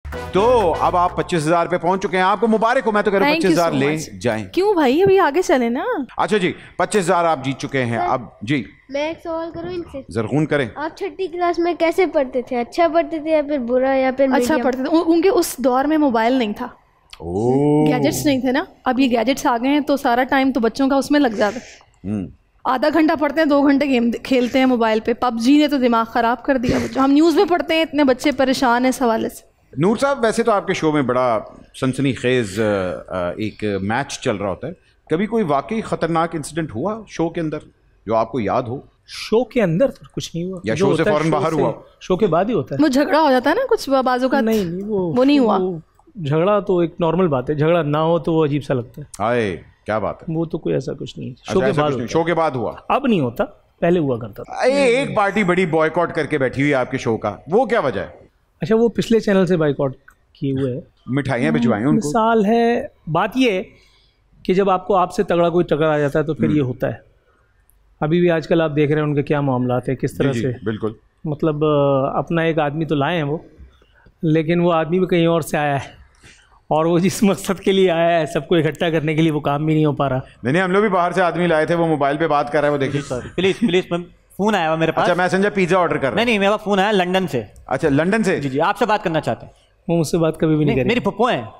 तो अब आप 25,000 पे पहुंच चुके हैं, आपको मुबारक हो। मैं तो कह रहा हूँ 25,000 ले जाएं। क्यों भाई, अभी आगे चले ना। अच्छा जी, 25,000 आप जीत चुके हैं। अब जी मैं एक सवाल करूं इनसे। जरूर करें। आप छठी क्लास में कैसे पढ़ते थे? अच्छा पढ़ते थे या फिर बुरा या फिर अच्छा पढ़ते थे। उनके उस दौर में मोबाइल नहीं था, गैजेट्स नहीं थे ना। अब ये गैजेट्स आ गए हैं तो सारा टाइम तो बच्चों का उसमें लग जाता है। आधा घंटा पढ़ते हैं, 2 घंटे गेम खेलते हैं मोबाइल पे। पबजी ने तो दिमाग ख़राब कर दिया बच्चों। हम न्यूज़ में पढ़ते हैं, इतने बच्चे परेशान हैं इस हवाले से। नूर साहब, वैसे तो आपके शो में बड़ा सनसनीखेज एक मैच चल रहा होता है, कभी कोई वाकई खतरनाक इंसिडेंट हुआ शो के अंदर जो आपको याद हो? शो के अंदर तो कुछ नहीं हुआ, या शो से फौरन बाहर हुआ? शो के बाद ही होता है। वो झगड़ा हो जाता है ना कुछ बाजू का। नहीं वो नहीं हुआ। झगड़ा तो एक नॉर्मल बात है, झगड़ा ना हो तो वो अजीब सा लगता है। हाय, क्या बात है। वो तो कोई ऐसा कुछ नहीं। शो के बाद हुआ। अब नहीं होता, पहले हुआ करता था। एक पार्टी बड़ी बॉयकॉट करके बैठी हुई है आपके शो का, वो क्या वजह है? अच्छा, वो पिछले चैनल से बाइकआउट किए हुए है, मिठाइयाँ भिजवाई उनको। मिसाल है, बात ये है कि जब आपसे तगड़ा कोई टकरा जाता है तो फिर ये होता है। अभी भी आजकल आप देख रहे हैं उनके क्या मामलात है, किस तरह से। बिल्कुल। मतलब अपना एक आदमी तो लाए हैं वो, लेकिन वो आदमी भी कहीं और से आया है, और वो जिस मकसद के लिए आया है सबको इकट्ठा करने के लिए, वो काम भी नहीं हो पा रहा। नहीं, हम लोग भी बाहर से आदमी लाए थे, वो मोबाइल पे बात कर रहा है, वो देखिए। प्लीज फोन आया हुआ मेरे पास। अच्छा, मैं समझा पिज्जा ऑर्डर कर रहा। नहीं, मेरा फोन आया लंदन से। अच्छा, लंदन से? जी, आपसे बात करना चाहते हैं। वो मुझसे बात कभी भी नहीं करेगी। मेरी फुप्पो है।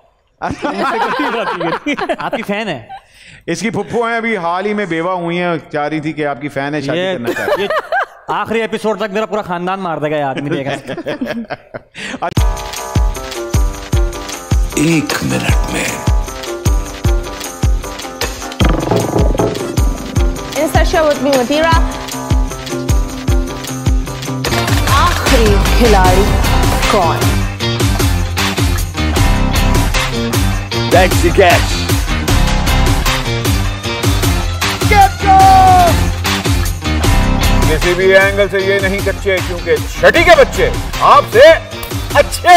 आपकी फैन है। इसकी फुप्पो है, अभी हाल ही में बेवा हुई है, चाह रही थी कि आपकी फैन है, शादी करना चाहती है। आखिरी एपिसोड तक मेरा पूरा खानदान मार देगा ये आदमी देगा। 1 मिनट में आखिरी खिलाड़ी कौन? That's the catch. किसी भी एंगल से ये नहीं कच्चे, क्योंकि छठी के बच्चे आपसे अच्छे।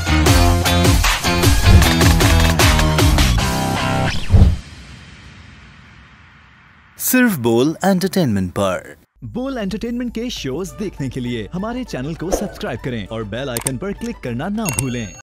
सिर्फ बोल एंटरटेनमेंट पर। बोल एंटरटेनमेंट के शोज देखने के लिए हमारे चैनल को सब्सक्राइब करें और बेल आइकन पर क्लिक करना ना भूलें।